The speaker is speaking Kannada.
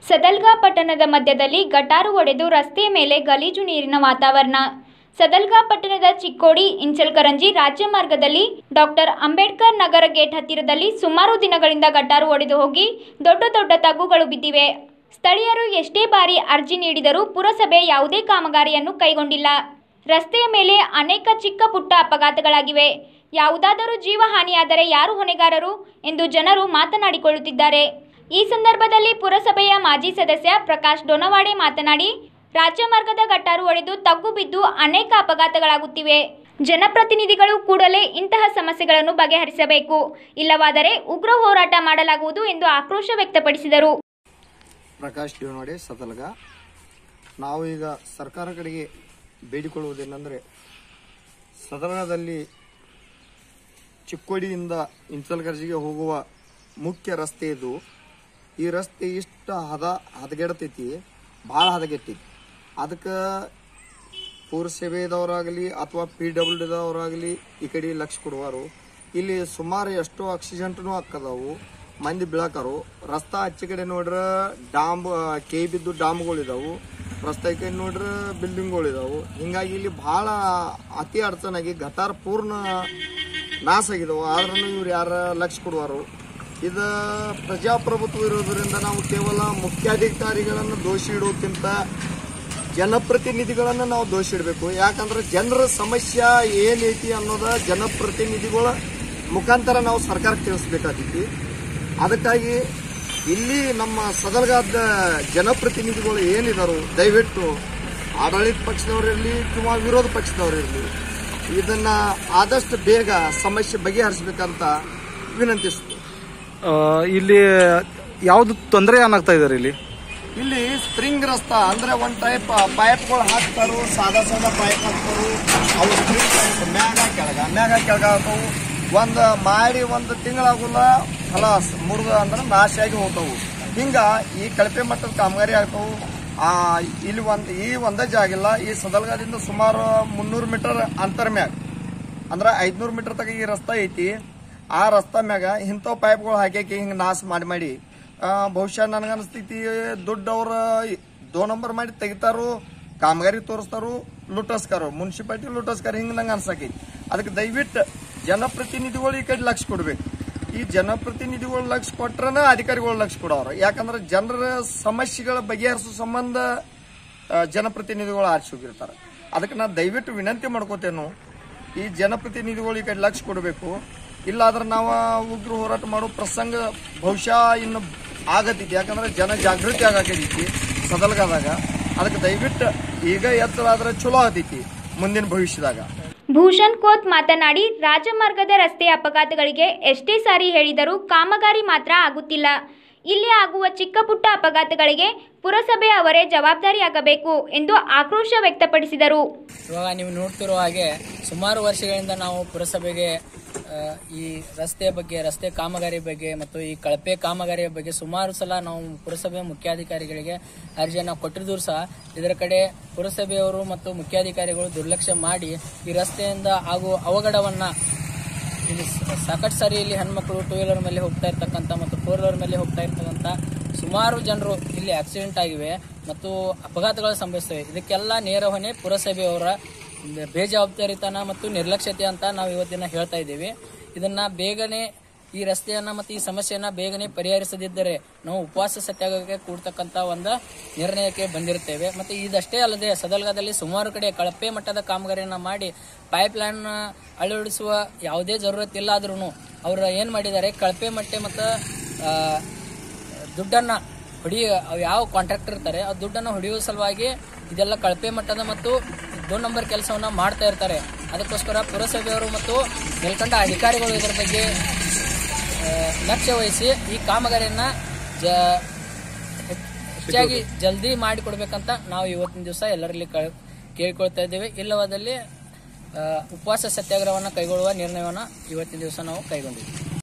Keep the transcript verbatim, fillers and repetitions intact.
ಸದಲ್ಗಾ ಪಟ್ಟಣದ ಮಧ್ಯದಲ್ಲಿ ಗಟಾರು ಒಡೆದು ರಸ್ತೆಯ ಮೇಲೆ ಗಲೀಜು ನೀರಿನ ವಾತಾವರಣ. ಸದಲ್ಗಾ ಪಟ್ಟಣದ ಚಿಕ್ಕೋಡಿ ಇಂಚಲಕರಂಜಿ ರಾಜ್ಯ ಮಾರ್ಗದಲ್ಲಿ ಡಾಕ್ಟರ್ ಅಂಬೇಡ್ಕರ್ ನಗರ ಗೇಟ್ ಹತ್ತಿರದಲ್ಲಿ ಸುಮಾರು ದಿನಗಳಿಂದ ಗಟಾರು ಒಡೆದು ಹೋಗಿ ದೊಡ್ಡ ದೊಡ್ಡ ತಗ್ಗುಗಳು ಬಿದ್ದಿವೆ. ಸ್ಥಳೀಯರು ಎಷ್ಟೇ ಬಾರಿ ಅರ್ಜಿ ನೀಡಿದರೂ ಪುರಸಭೆ ಯಾವುದೇ ಕಾಮಗಾರಿಯನ್ನು ಕೈಗೊಂಡಿಲ್ಲ. ರಸ್ತೆಯ ಮೇಲೆ ಅನೇಕ ಚಿಕ್ಕ ಪುಟ್ಟ ಅಪಘಾತಗಳಾಗಿವೆ. ಯಾವುದಾದರೂ ಜೀವಹಾನಿಯಾದರೆ ಯಾರು ಹೊಣೆಗಾರರು ಎಂದು ಜನರು ಮಾತನಾಡಿಕೊಳ್ಳುತ್ತಿದ್ದಾರೆ. ಈ ಸಂದರ್ಭದಲ್ಲಿ ಪುರಸಭೆಯ ಮಾಜಿ ಸದಸ್ಯ ಪ್ರಕಾಶ್ ಡೋನವಾಡೆ ಮಾತನಾಡಿ, ರಾಜ್ಯ ಮಾರ್ಗದ ಗಟಾರು ಒಡೆದು ತಗ್ಗು ಬಿದ್ದು ಅನೇಕ ಅಪಘಾತಗಳಾಗುತ್ತಿವೆ. ಜನಪ್ರತಿನಿಧಿಗಳು ಕೂಡಲೇ ಇಂತಹ ಸಮಸ್ಯೆಗಳನ್ನು ಬಗೆಹರಿಸಬೇಕು, ಇಲ್ಲವಾದರೆ ಉಗ್ರ ಹೋರಾಟ ಮಾಡಲಾಗುವುದು ಎಂದು ಆಕ್ರೋಶ ವ್ಯಕ್ತಪಡಿಸಿದರು. ಪ್ರಕಾಶ್ ಡೋನವಾಡೆ, ಸದಲ್ಗ. ನಾವು ಈಗ ಸರ್ಕಾರ ಕಡೆಗೆ ಬೇಡಿಕೊಳ್ಳುವುದೇನೆಂದರೆ, ಸದಲ್ಗದಲ್ಲಿ ಚಿಕ್ಕೋಡಿಯಿಂದ ಇಂಚಲಕರಂಜಿಗೆ ಹೋಗುವ ಮುಖ್ಯ ರಸ್ತೆ ಇದು. ಈ ರಸ್ತೆ ಇಷ್ಟ ಹದ ಹದಗೆಡತೈತಿ, ಭಾಳ ಹದಗೆಟ್ಟೈತಿ. ಅದಕ್ಕೆ ಪುರಸಭೆದವರಾಗಲಿ ಅಥವಾ ಪಿ ಡಬ್ಲ್ಯೂ ಡಿದವರಾಗಲಿ ಈ ಕಡೆ ಲಕ್ಷ ಕೊಡುವರು. ಇಲ್ಲಿ ಸುಮಾರು ಎಷ್ಟೋ ಆಕ್ಸಿಡೆಂಟ್ನೂ ಹಾಕದವು, ಮಂದಿ ಬೀಳಕಾರು. ರಸ್ತಾ ಆಚೆ ಕಡೆ ನೋಡ್ರೆ ಡಾಮ್ ಕೆ ಬಿದ್ದು ಡಾಮ್ಗಳಿದಾವು, ರಸ್ತೆ ಕಡೆ ನೋಡ್ರೆ ಬಿಲ್ಡಿಂಗ್ಗಳಿದಾವು. ಹಿಂಗಾಗಿ ಇಲ್ಲಿ ಭಾಳ ಅತಿ ಅಡಚಣಾಗಿ ಗಟಾರ ಪೂರ್ಣ ನಾಶ ಆಗಿದಾವು. ಆದ್ರೂ ಇವ್ರು ಯಾರ ಲಕ್ಷ ಕೊಡುವರು. ಇದು ಪ್ರಜಾಪ್ರಭುತ್ವ ಇರೋದ್ರಿಂದ ನಾವು ಕೇವಲ ಮುಖ್ಯಾಧಿಕಾರಿಗಳನ್ನು ದೋಷಿ ಇಡೋಕ್ಕಿಂತ ಜನಪ್ರತಿನಿಧಿಗಳನ್ನು ನಾವು ದೋಷಿ ಇಡಬೇಕು. ಯಾಕಂದ್ರೆ ಜನರ ಸಮಸ್ಯೆ ಏನೈತಿ ಅನ್ನೋದ ಜನಪ್ರತಿನಿಧಿಗಳ ಮುಖಾಂತರ ನಾವು ಸರ್ಕಾರಕ್ಕೆ ತಿಳಿಸ್ಬೇಕಾಗ್ತೈತಿ. ಅದಕ್ಕಾಗಿ ಇಲ್ಲಿ ನಮ್ಮ ಸದಲ್ಗಾದ ಜನಪ್ರತಿನಿಧಿಗಳು ಏನಿದಾರು, ದಯವಿಟ್ಟು ಆಡಳಿತ ಪಕ್ಷದವರಿರಲಿ ಅಥವಾ ವಿರೋಧ ಪಕ್ಷದವರಿರಲಿ, ಇದನ್ನ ಆದಷ್ಟು ಬೇಗ ಸಮಸ್ಯೆ ಬಗೆಹರಿಸಬೇಕಂತ ವಿನಂತಿಸ್ತೀವಿ. ಇಲ್ಲಿ ಯಾವ್ದು ತೊಂದರೆ ಏನಾಗ್ತಾ ಇದಾರೆ? ಇಲ್ಲಿ ಇಲ್ಲಿ ಸ್ಪ್ರಿಂಗ್ ರಸ್ತಾ ಅಂದ್ರೆ ಒಂದ್ ಟೈಪ್ ಪೈಪ್ಗಳು ಹಾಕ್ತಾರು, ಸಾದಾ ಸಾದಾ ಪೈಪ್ ಹಾಕ್ತಾರು. ಅವು ಸ್ಪ್ರಿಂಗ್ ಪೈಪ್ ಮ್ಯಾಗ ಕೆಳಗ ಮ್ಯಾಗ ಕೆಳಗ ಹಾಕವು. ಒಂದ್ ಮಾಡಿ ಒಂದು ತಿಂಗಳಾಗುಲ್ಲ, ಖಲಾಸ್ ಮುರಿದ ಅಂದ್ರೆ ನಾಶ ಆಗಿ ಹೋಗ್ತಾವು. ಹಿಂಗ ಈ ಕಳಪೆ ಮಟ್ಟದ ಕಾಮಗಾರಿ ಆಗ್ತಾವು. ಆ ಇಲ್ಲಿ ಒಂದ್ ಈ ಒಂದೇ ಜಾಗಿಲ್ಲ, ಈ ಸದಲ್ಗಾದಿಂದ ಸುಮಾರು ಮುನ್ನೂರು ಮೀಟರ್ ಅಂತರ ಮ್ಯಾಗ ಅಂದ್ರೆ ಐದ್ನೂರು ಮೀಟರ್ ತಗ ಈ ರಸ್ತಾ ಐತಿ. ಆ ರಸ್ತಾ ಮ್ಯಾಗ ಇಂಥವ್ ಪೈಪ್ಗಳು ಹಾಕಿ ಹಿಂಗೆ ನಾಶ ಮಾಡಿ ಮಾಡಿ ಬಹುಶಃ ನನಗನ್ಸ್ತೈತಿ ದುಡ್ಡು ಅವ್ರ ದೋ ನಂಬರ್ ಮಾಡಿ ತೆಗಿತಾರು, ಕಾಮಗಾರಿ ತೋರಿಸ್ತಾರು, ಲುಟಸ್ಕಾರು, ಮುನ್ಸಿಪಾಲಿಟಿ ಲುಟಸ್ಕಾರ, ಹಿಂಗೆ ನಂಗೆ ಅನ್ಸಕೈತಿ. ಅದಕ್ಕೆ ದಯವಿಟ್ಟು ಜನಪ್ರತಿನಿಧಿಗಳು ಈ ಕಡೆ ಲಕ್ಷ ಕೊಡ್ಬೇಕು. ಈ ಜನಪ್ರತಿನಿಧಿಗಳು ಲಕ್ಷ ಕೊಟ್ರನ ಅಧಿಕಾರಿಗಳು ಲಕ್ಷ ಕೊಡೋರು. ಯಾಕಂದ್ರೆ ಜನರ ಸಮಸ್ಯೆಗಳ ಬಗೆಹರಿಸೋ ಸಂಬಂಧ ಜನಪ್ರತಿನಿಧಿಗಳು ಆರಿಸಿ ಹೋಗಿರ್ತಾರೆ. ಅದಕ್ಕೆ ನಾನು ದಯವಿಟ್ಟು ವಿನಂತಿ ಮಾಡ್ಕೋತೇನು, ಈ ಜನಪ್ರತಿನಿಧಿಗಳು ಈ ಕಡೆ ಲಕ್ಷ ಕೊಡಬೇಕು. ಇಲ್ಲಾದ್ರೆ ನಾವು ಉಗ್ರ ಹೋರಾಟ ಮಾಡೋ ಪ್ರಸಂಗ ಬಹುಶಃ ಇನ್ನು ಆಗತೈತಿ. ಯಾಕಂದ್ರೆ ಜನ ಜಾಗೃತಿ ಆಗತೈತಿ ಸದಲ್ಗದಾಗ. ಅದಕ್ಕೆ ದಯವಿಟ್ಟು ಈಗ ಎತ್ತರಾದ್ರೆ ಚಲೋ ಆಗತೈತಿ ಮುಂದಿನ ಭವಿಷ್ಯದಾಗ. ಭೂಷಣ್ ಕೋತ್ ಮಾತನಾಡಿ, ರಾಜಮಾರ್ಗದ ರಸ್ತೆ ಅಪಘಾತಗಳಿಗೆ ಎಷ್ಟೇ ಸಾರಿ ಹೇಳಿದರೂ ಕಾಮಗಾರಿ ಮಾತ್ರ ಆಗುತ್ತಿಲ್ಲ. ಇಲ್ಲಿ ಆಗುವ ಚಿಕ್ಕ ಪುಟ್ಟ ಅಪಘಾತಗಳಿಗೆ ಪುರಸಭೆ ಅವರೇ ಜವಾಬ್ದಾರಿಯಾಗಬೇಕು ಎಂದು ಆಕ್ರೋಶ ವ್ಯಕ್ತಪಡಿಸಿದರು. ಇವಾಗ ನೀವು ನೋಡ್ತಿರೋ ಹಾಗೆ ಸುಮಾರು ವರ್ಷಗಳಿಂದ ನಾವು ಪುರಸಭೆಗೆ ಈ ರಸ್ತೆ ಬಗ್ಗೆ, ರಸ್ತೆ ಕಾಮಗಾರಿ ಬಗ್ಗೆ ಮತ್ತು ಈ ಕಳಪೆ ಕಾಮಗಾರಿಯ ಬಗ್ಗೆ ಸುಮಾರು ಸಲ ನಾವು ಪುರಸಭೆ ಮುಖ್ಯಾಧಿಕಾರಿಗಳಿಗೆ ಅರ್ಜಿಯನ್ನು ಕೊಟ್ಟಿದ್ರು ಸಹ ಇದರ ಕಡೆ ಪುರಸಭೆಯವರು ಮತ್ತು ಮುಖ್ಯಾಧಿಕಾರಿಗಳು ದುರ್ಲಕ್ಷ್ಯ ಮಾಡಿ ಈ ರಸ್ತೆಯಿಂದ ಆಗುವ ಅವಘಡವನ್ನ, ಇಲ್ಲಿ ಸಾಕಷ್ಟು ಸಾರಿ ಇಲ್ಲಿ ಹೆಣ್ಮಕ್ಳು ಟೂ ವೀಲರ್ ಮೇಲೆ ಹೋಗ್ತಾ ಇರ್ತಕ್ಕಂಥ ಮತ್ತು ಫೋರ್ ವೀಲರ್ ಮೇಲೆ ಹೋಗ್ತಾ ಇರ್ತಕ್ಕಂಥ ಸುಮಾರು ಜನರು ಇಲ್ಲಿ ಆಕ್ಸಿಡೆಂಟ್ ಆಗಿವೆ ಮತ್ತು ಅಪಘಾತಗಳು ಸಂಭವಿಸ್ತವೆ. ಇದಕ್ಕೆಲ್ಲ ನೇರ ಹೊಣೆ ಪುರಸಭೆಯವರ ಬೇಜವಾಬ್ದಾರಿತನ ಮತ್ತು ನಿರ್ಲಕ್ಷ್ಯತೆ ಅಂತ ನಾವು ಇವತ್ತಿನ ಹೇಳ್ತಾ ಇದ್ದೀವಿ. ಇದನ್ನ ಬೇಗನೆ ಈ ರಸ್ತೆಯನ್ನ ಮತ್ತು ಈ ಸಮಸ್ಯೆಯನ್ನ ಬೇಗನೆ ಪರಿಹರಿಸದಿದ್ದರೆ ನಾವು ಉಪವಾಸ ಸತ್ಯಾಗ್ರಹಕ್ಕೆ ಕೂಡ್ತಕ್ಕಂಥ ಒಂದು ನಿರ್ಣಯಕ್ಕೆ ಬಂದಿರುತ್ತೇವೆ. ಮತ್ತೆ ಇದಷ್ಟೇ ಅಲ್ಲದೆ ಸದಲ್ಗಾದಲ್ಲಿ ಸುಮಾರು ಕಡೆ ಕಳಪೆ ಮಟ್ಟದ ಕಾಮಗಾರಿಯನ್ನ ಮಾಡಿ ಪೈಪ್ ಲೈನ್ ಅಳವಡಿಸುವ ಯಾವುದೇ ಜರೂರತ್ ಇಲ್ಲ ಆದ್ರೂ ಅವರು ಏನ್ ಮಾಡಿದ್ದಾರೆ, ಕಳಪೆ ಮಟ್ಟೆ ಮತ್ತು ದುಡ್ಡನ್ನ ಹೊಡಿಯ ಯಾವ ಕಾಂಟ್ರಾಕ್ಟರ್ ಇರ್ತಾರೆ ಆ ದುಡ್ಡನ್ನು ಹೊಡೆಯುವ ಸಲುವಾಗಿ ಇದೆಲ್ಲ ಕಳಪೆ ಮಟ್ಟದ ಮತ್ತು ದೋ ನಂಬರ್ ಕೆಲಸವನ್ನ ಮಾಡ್ತಾ ಇರ್ತಾರೆ. ಅದಕ್ಕೋಸ್ಕರ ಪುರಸಭೆಯವರು ಮತ್ತು ಮೇಲ್ಕಂಡ ಅಧಿಕಾರಿಗಳು ಇದರ ಬಗ್ಗೆ ಲಕ್ಷ್ಯ ವಹಿಸಿ ಈ ಕಾಮಗಾರಿಯನ್ನ ಹೆಚ್ಚಾಗಿ ಜಲ್ದಿ ಮಾಡಿಕೊಡ್ಬೇಕಂತ ನಾವು ಇವತ್ತಿನ ದಿವಸ ಎಲ್ಲರಲ್ಲಿ ಕೇಳಿಕೊಳ್ತಾ ಇದ್ದೇವೆ. ಇಲ್ಲವಾದಲ್ಲಿ ಉಪವಾಸ ಸತ್ಯಾಗ್ರಹವನ್ನು ಕೈಗೊಳ್ಳುವ ನಿರ್ಣಯವನ್ನು ಇವತ್ತಿನ ದಿವಸ ನಾವು ಕೈಗೊಂಡಿದ್ದೇವೆ.